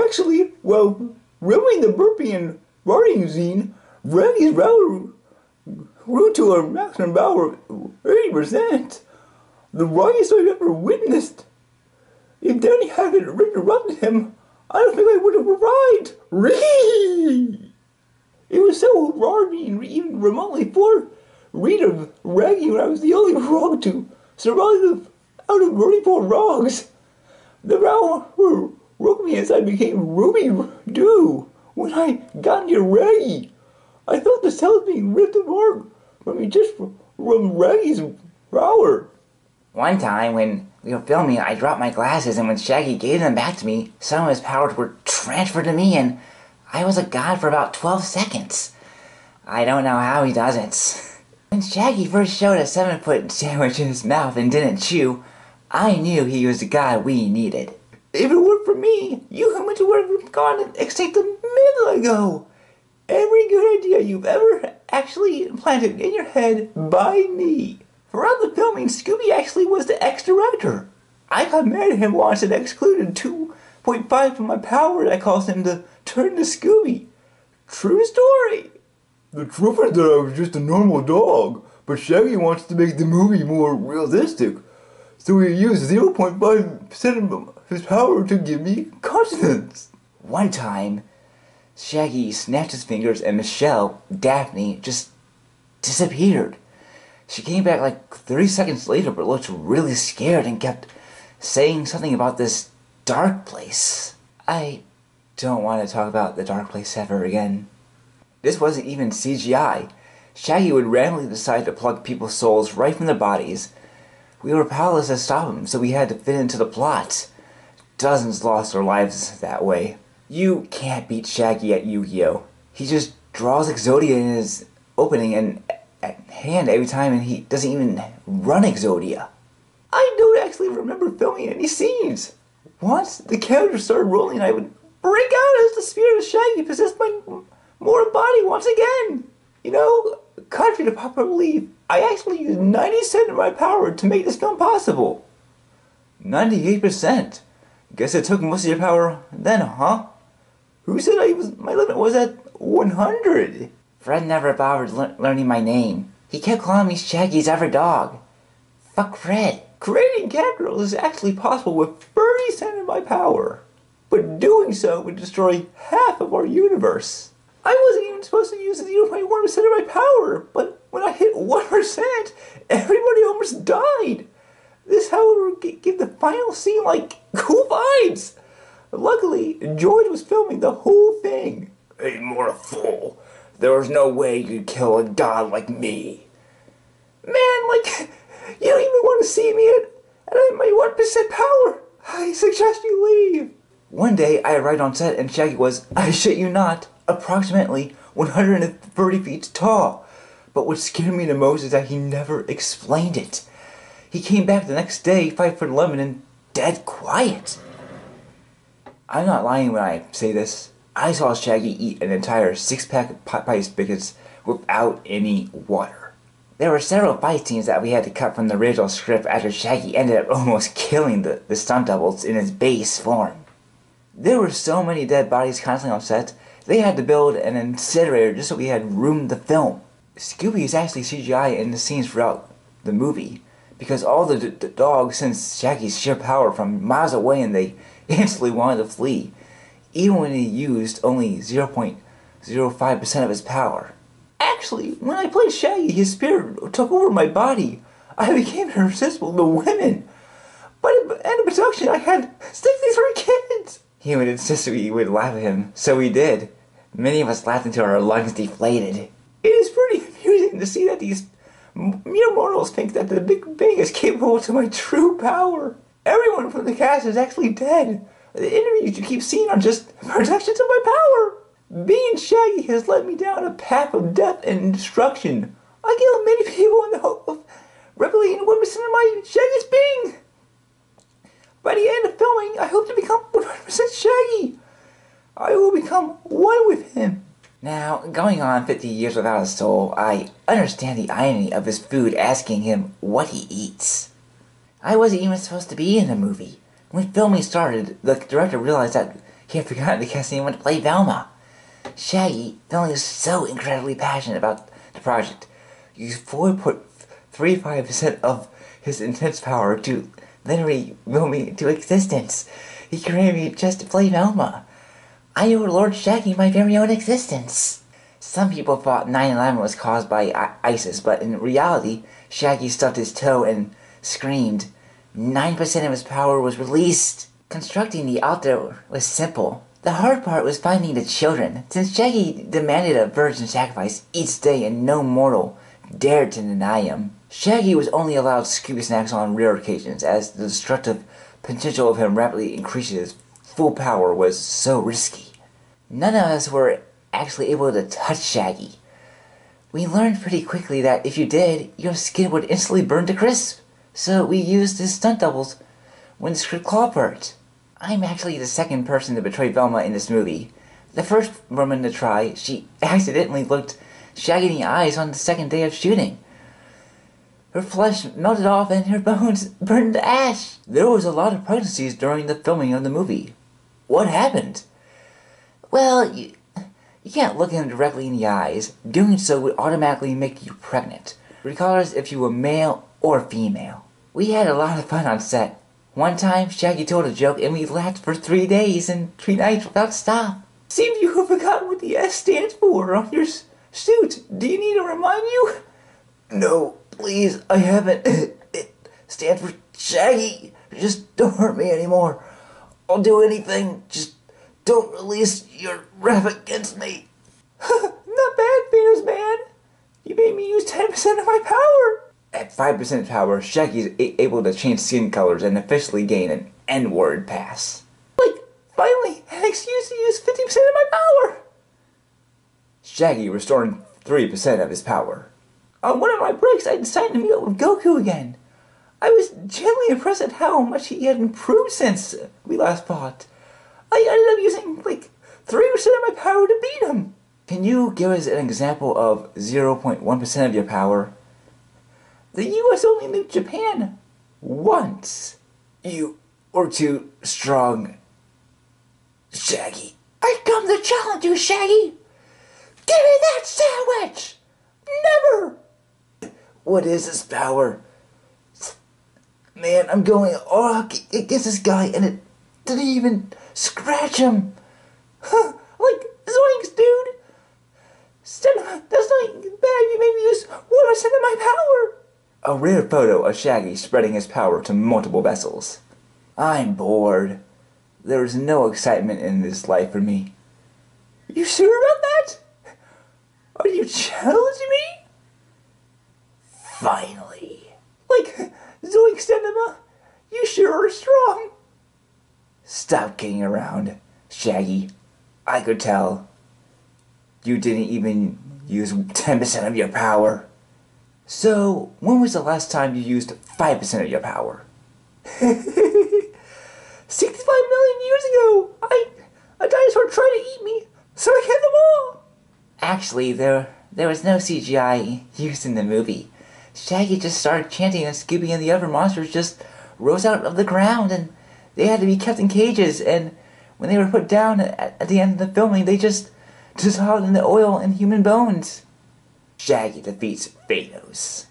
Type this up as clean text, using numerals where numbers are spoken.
Actually, well, filming the burping and farting scene, Raggy's power grew to a maximum power of 80%. The highest I've ever witnessed. If Danny hadn't interrupted him, I don't think I would have arrived. It was so hard being even remotely worried of Raggy when I was the only frog to survive out of 34 frogs. The power broke me as I became Ruby Doo. When I got near Raggy, I felt the cells being ripped apart from me just from Raggy's power. One time when we were filming, I dropped my glasses, and when Shaggy gave them back to me, some of his powers were transferred to me, and I was a god for about 12 seconds. I don't know how he does it. When Shaggy first showed a 7-foot sandwich in his mouth and didn't chew, I knew he was the god we needed. If it weren't for me, you humans would have gone extinct a minute ago. Every good idea you've ever actually implanted in your head by me. Throughout the filming, Scooby actually was the ex-director. I got mad at him once and excluded 2.5 from my power that caused him to turn to Scooby. True story. The truth is that I was just a normal dog, but Shaggy wants to make the movie more realistic. So he used 0.5% of his power to give me consciousness. One time, Shaggy snapped his fingers and Michelle, Daphne, just disappeared. She came back like 30 seconds later but looked really scared and kept saying something about this dark place. I don't want to talk about the dark place ever again. This wasn't even CGI. Shaggy would randomly decide to plug people's souls right from their bodies. We were powerless to stop him, so we had to fit into the plot. Dozens lost their lives that way. You can't beat Shaggy at Yu-Gi-Oh! He just draws Exodia in his opening and hand every time, and he doesn't even run Exodia. I don't actually remember filming any scenes. Once the characters started rolling, I would break out as the spirit of Shaggy possessed my mortal body once again. You know, contrary to popular belief, I actually used 90% of my power to make this film possible. 98%? Guess it took most of your power then, huh? Who said my limit was at 100? Fred never bothered learning my name. He kept calling me Shaggy's every dog. Fuck Fred. Creating cat girls is actually possible with 30% of my power. But doing so would destroy half of our universe. I wasn't even supposed to use 0.1% of my power, but when I hit 1%, everybody almost died. This, however, gave the final scene like cool vibes. Luckily, George was filming the whole thing. Hey, more a fool. There was no way you could kill a god like me. Man, like, you don't even want to see me at my 1% power. I suggest you leave. One day, I arrived on set and Shaggy was, I shit you not, approximately 130 feet tall. But what scared me the most is that he never explained it. He came back the next day, 5'11" and dead quiet. I'm not lying when I say this. I saw Shaggy eat an entire 6-pack of Popeye's biscuits without any water. There were several fight scenes that we had to cut from the original script after Shaggy ended up almost killing the stunt doubles in his base form. There were so many dead bodies constantly on set, they had to build an incinerator just so we had room to film. Scooby is actually CGI in the scenes throughout the movie, because all the dogs sensed Shaggy's sheer power from miles away and they instantly wanted to flee, even when he used only 0.05% of his power. Actually, when I played Shaggy, his spirit took over my body. I became irresistible to women. But at the end of production, I had 63 kids. He would insist we would laugh at him, so we did. Many of us laughed until our lungs deflated. It is pretty amusing to see that these mere mortals think that the Big Bang is capable to my true power. Everyone from the cast is actually dead. The interviews you keep seeing are just projections of my power. Being Shaggy has led me down a path of death and destruction. I killed many people in the hope of replicating 1% of my Shaggy's being. By the end of filming, I hope to become 100% Shaggy. I will become one with him. Now, going on 50 years without a soul, I understand the irony of his food asking him what he eats. I wasn't even supposed to be in the movie. When filming started, the director realized that he had forgotten to cast anyone to play Velma. Shaggy, feeling so incredibly passionate about the project, used 4.35% of his intense power to literally will me into existence. He created me just to play Velma. I am Lord Shaggy, my very own existence. Some people thought 9/11 was caused by ISIS, but in reality, Shaggy stubbed his toe and screamed. 9% of his power was released. Constructing the altar was simple. The hard part was finding the children, since Shaggy demanded a virgin sacrifice each day and no mortal dared to deny him. Shaggy was only allowed Scooby Snacks on rare occasions, as the destructive potential of him rapidly increases. Full power was so risky. None of us were actually able to touch Shaggy. We learned pretty quickly that if you did, your skin would instantly burn to crisp. So we used his stunt doubles when the script called for it. I'm actually the second person to betray Velma in this movie. The first woman to try, she accidentally looked Shaggy in the eyes on the second day of shooting. Her flesh melted off and her bones burned to ash. There was a lot of pregnancies during the filming of the movie. What happened? Well, you can't look him directly in the eyes. Doing so would automatically make you pregnant, regardless if you were male or female. We had a lot of fun on set. One time, Shaggy told a joke and we laughed for 3 days and 3 nights without stop. Seems you have forgotten what the S stands for on your suit. Do you need to remind you? No, please, I haven't. It stands for Shaggy. Just don't hurt me anymore. I'll do anything. Just don't release your wrath against me. Not bad, Thanos man. You made me use 10% of my power. At 5% power, Shaggy is able to change skin colors and officially gain an N-word pass. Like, finally, an excuse to use 50% of my power. Shaggy restoring 3% of his power. On one of my breaks, I decided to meet up with Goku again. I was genuinely impressed at how much he had improved since we last fought. I ended up using, like, 3% of my power to beat him. Can you give us an example of 0.1% of your power? The U.S. only nuked Japan once. You were too strong, Shaggy. I come to challenge you, Shaggy. Give me that sandwich. Never. What is this power? Man, I'm going against this guy and it didn't even scratch him. Huh, like Zoinks, dude. That's not bad. You made me use 1% of my power. A rare photo of Shaggy spreading his power to multiple vessels. I'm bored. There is no excitement in this life for me. You sure about that? Are you challenging me? Finally. Like, Zoinks Enema, you sure are strong. Stop kidding around, Shaggy. I could tell. You didn't even use 10% of your power. So, when was the last time you used 5% of your power? 65 million years ago. A dinosaur tried to eat me, so I killed them all. Actually, there was no CGI used in the movie. Shaggy just started chanting and Scooby and the other monsters just rose out of the ground and they had to be kept in cages, and when they were put down at the end of the filming, they just dissolved in the oil and human bones. Shaggy defeats Thanos.